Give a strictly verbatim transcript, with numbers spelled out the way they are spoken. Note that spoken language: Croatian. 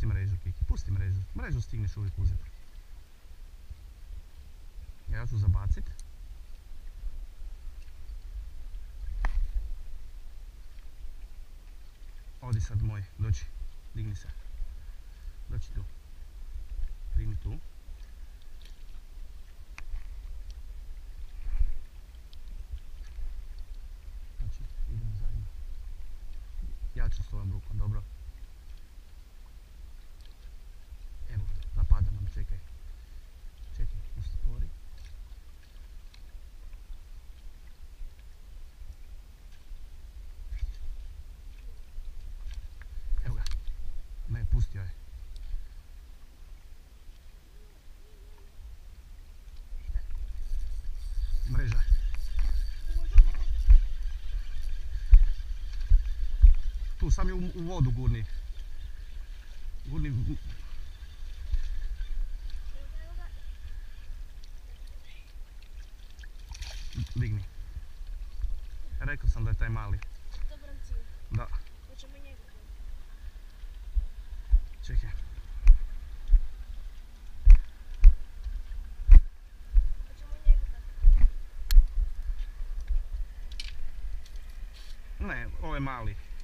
pusti mrežu, Kiki, pusti mrežu. Mrežu stigneš uvijek uzeti. Ja ću zabacit. Odi sad moj, dođi, digni se. Dođi tu. Digni tu. Znači, idemo zajedno. Ja ću s tvojom rukom, dobro? Evo, napada nam, čekaj. Čekaj, uspori. Evo ga. Ne, pustio je. Mreža. Tu, sam je u, u vodu gurni. Gurni... Digni. Rekao sam da je taj mali. To brancin. Da. Hoćemo njega. Čekaj. Hoćemo njega tako. Ne, ovo je mali.